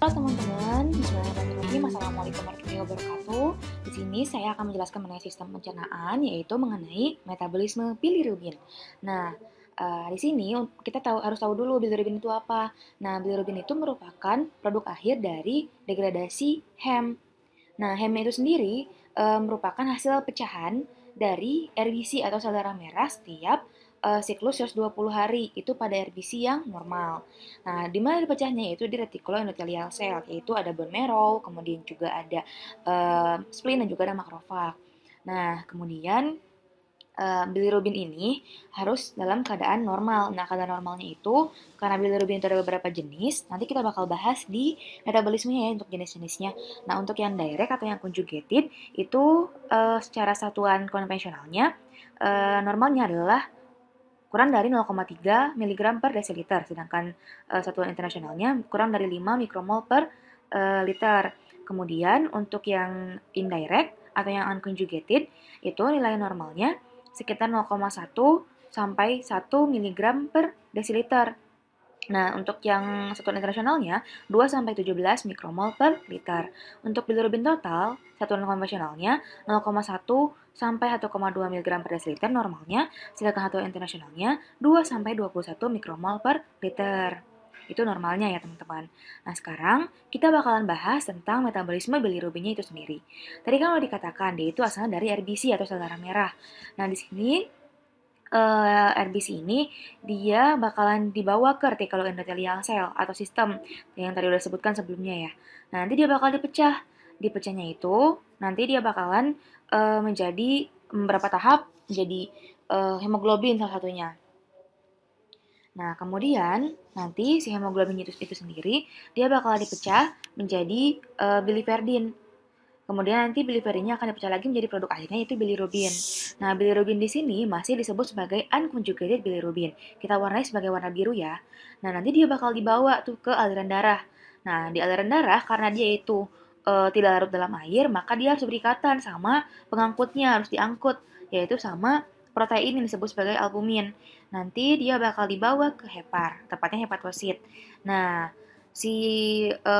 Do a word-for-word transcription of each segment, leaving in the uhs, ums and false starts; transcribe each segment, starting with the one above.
Halo teman-teman, bismillahirrahmanirrahim. Assalamualaikum warahmatullahi wabarakatuh. Di sini saya akan menjelaskan mengenai sistem pencernaan, yaitu mengenai metabolisme bilirubin. Nah, uh, di sini kita tahu harus tahu dulu bilirubin itu apa. Nah, bilirubin itu merupakan produk akhir dari degradasi hem. Nah, hem itu sendiri uh, merupakan hasil pecahan dari R B C atau sel darah merah setiap uh, siklus seratus dua puluh hari, itu pada R B C yang normal. Nah, di mana dipecahnya yaitu di retikuloendotelial cell, yaitu ada bone marrow, kemudian juga ada uh, spleen dan juga ada makrofag. Nah, kemudian uh, bilirubin ini harus dalam keadaan normal. Nah, keadaan normalnya itu karena bilirubin itu ada beberapa jenis, nanti kita bakal bahas di metabolismenya ya untuk jenis-jenisnya. Nah, untuk yang direct atau yang conjugated itu uh, secara satuan konvensionalnya uh, normalnya adalah kurang dari nol koma tiga miligram per desiliter, sedangkan uh, satuan internasionalnya kurang dari lima mikromol per uh, liter. Kemudian untuk yang indirect atau yang unconjugated itu nilai normalnya sekitar nol koma satu sampai satu miligram per desiliter. Nah, untuk yang satuan internasionalnya dua sampai tujuh belas mikromol per liter. Untuk bilirubin total, satuan konvensionalnya nol koma satu sampai satu koma dua miligram per desiliter normalnya, sedangkan satuan internasionalnya dua sampai dua puluh satu mikromol per liter. Itu normalnya ya, teman-teman. Nah, sekarang kita bakalan bahas tentang metabolisme bilirubinnya itu sendiri. Tadi kan udah dikatakan dia itu asalnya dari R B C atau sel darah merah. Nah, di sini Uh, R B C ini dia bakalan dibawa ke retikuloendotelial cell atau sistem yang tadi udah sebutkan sebelumnya ya. Nah, nanti dia bakal dipecah. Dipecahnya itu nanti dia bakalan uh, menjadi beberapa tahap menjadi uh, hemoglobin salah satunya. Nah, kemudian nanti si hemoglobin itu, itu sendiri dia bakal dipecah menjadi uh, biliverdin. Kemudian nanti biliverdinnya akan dipecah lagi menjadi produk akhirnya yaitu bilirubin. Nah, bilirubin di sini masih disebut sebagai unconjugated bilirubin. Kita warnai sebagai warna biru ya. Nah, nanti dia bakal dibawa tuh ke aliran darah. Nah, di aliran darah karena dia itu e, tidak larut dalam air, maka dia harus berikatan sama pengangkutnya, harus diangkut, yaitu sama protein yang disebut sebagai albumin. Nanti dia bakal dibawa ke hepar, tepatnya hepatosit. Nah, si e,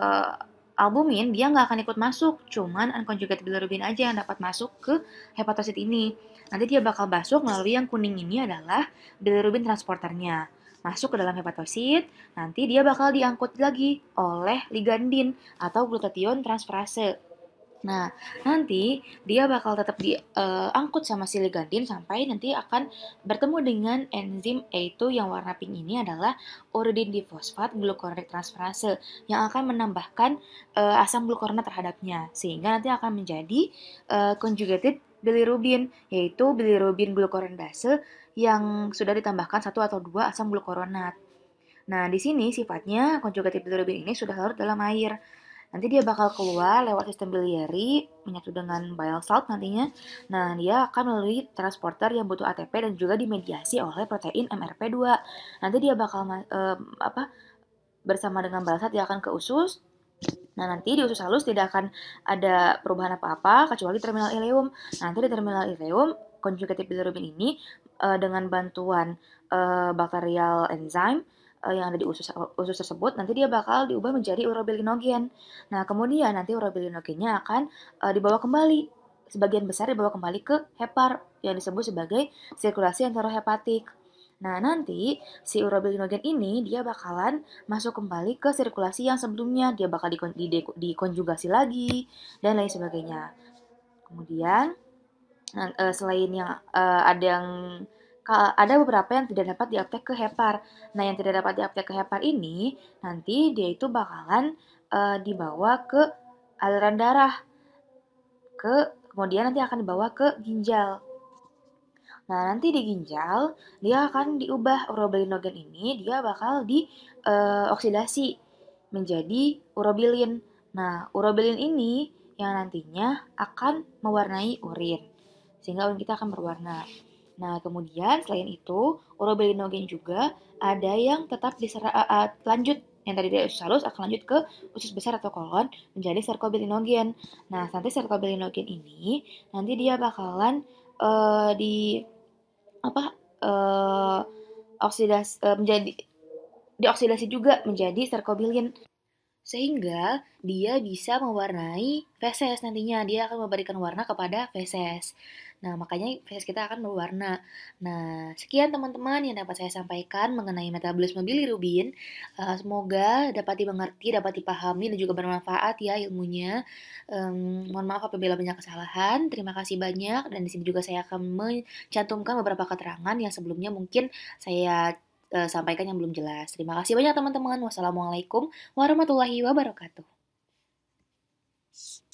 albumin dia nggak akan ikut masuk, cuman unconjugated bilirubin aja yang dapat masuk ke hepatosit ini. Nanti dia bakal masuk melalui yang kuning ini adalah bilirubin transporternya. Masuk ke dalam hepatosit, nanti dia bakal diangkut lagi oleh ligandin atau glutathione transferase. Nah, nanti dia bakal tetap diangkut uh, sama si ligandin sampai nanti akan bertemu dengan enzim yaitu yang warna pink ini adalah uridine difosfat glucuronate transferase yang akan menambahkan uh, asam glucuronat terhadapnya sehingga nanti akan menjadi uh, conjugated bilirubin yaitu bilirubin glucuronidase yang sudah ditambahkan satu atau dua asam glucuronat. Nah, di sini sifatnya conjugated bilirubin ini sudah larut dalam air. Nanti dia bakal keluar lewat sistem biliary, menyatu dengan bile salt nantinya. Nah, dia akan melalui transporter yang butuh A T P dan juga dimediasi oleh protein M R P dua. Nanti dia bakal um, apa bersama dengan bile salt dia akan ke usus. Nah, nanti di usus halus tidak akan ada perubahan apa-apa kecuali terminal ileum. Nanti di terminal ileum, conjugated bilirubin ini uh, dengan bantuan uh, bakterial enzim yang ada di usus usus tersebut nanti dia bakal diubah menjadi urobilinogen. Nah, kemudian nanti urobilinogennya akan uh, dibawa kembali, sebagian besar dibawa kembali ke hepar yang disebut sebagai sirkulasi enterohepatik. Nah, nanti si urobilinogen ini dia bakalan masuk kembali ke sirkulasi yang sebelumnya, dia bakal dikon dikonjugasi lagi dan lain sebagainya. Kemudian nah, uh, selain yang uh, ada yang ada beberapa yang tidak dapat diuptake ke hepar. Nah, yang tidak dapat diuptake ke hepar ini, nanti dia itu bakalan uh, dibawa ke aliran darah. Ke, kemudian nanti akan dibawa ke ginjal. Nah, nanti di ginjal, dia akan diubah urobilinogen ini, dia bakal dioksidasi uh, menjadi urobilin. Nah, urobilin ini yang nantinya akan mewarnai urin. Sehingga urin kita akan berwarna. Nah, kemudian selain itu, urobilinogen juga ada yang tetap diserah, uh, lanjut, yang tadi dari usus halus akan lanjut ke usus besar atau kolon menjadi serkobilinogen. Nah, nanti serkobilinogen ini, nanti dia bakalan uh, di, apa, uh, oksidasi, uh, menjadi, dioksidasi juga menjadi serkobilin. Sehingga dia bisa mewarnai feses nantinya, dia akan memberikan warna kepada feses. Nah, makanya feses kita akan berwarna. Nah, sekian teman-teman yang dapat saya sampaikan mengenai metabolisme bilirubin. Uh, semoga dapat dimengerti, dapat dipahami, dan juga bermanfaat ya ilmunya. Um, mohon maaf apabila banyak kesalahan. Terima kasih banyak, dan di sini juga saya akan mencantumkan beberapa keterangan yang sebelumnya mungkin saya uh, sampaikan yang belum jelas. Terima kasih banyak teman-teman. Wassalamualaikum warahmatullahi wabarakatuh.